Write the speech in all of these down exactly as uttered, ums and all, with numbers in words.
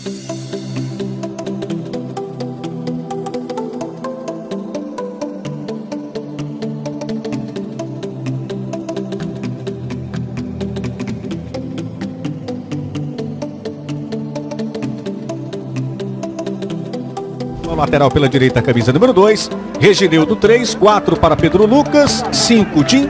Lateral pela direita, camisa número dois. Reginildo três, quatro para Pedro Lucas, cinco Tim.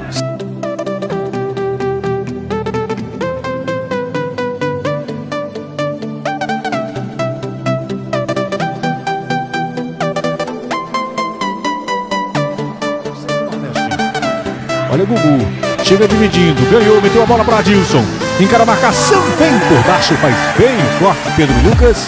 Olha o Gugu, chega dividindo, ganhou, meteu a bola para Adilson. Encara a marcação, vem por baixo, faz bem o corte Pedro Lucas.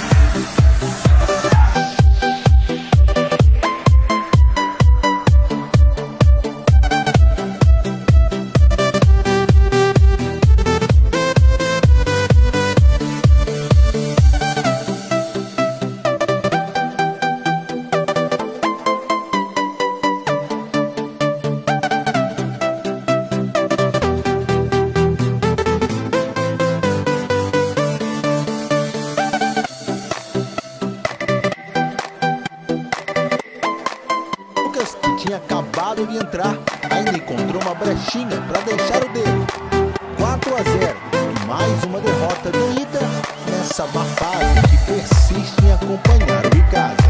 Que tinha acabado de entrar, ainda encontrou uma brechinha para deixar o dele. quatro a zero, e mais uma derrota doída nessa má fase que persiste em acompanhar o Icasa.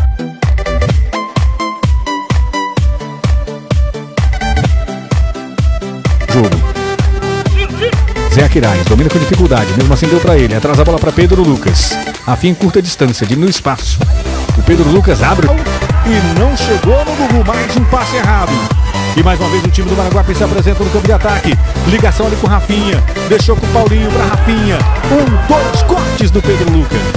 Jogo. Zé Aquiraz domina com dificuldade, mesmo assim deu para ele, atrasa a bola para Pedro Lucas. Afim em curta distância, diminui o espaço. O Pedro Lucas abre e não chegou no Gugu, mais um passe errado. E mais uma vez o time do Maranguape se apresenta no campo de ataque. Ligação ali com Rafinha, deixou com o Paulinho para Rafinha. Um, dois cortes do Pedro Lucas.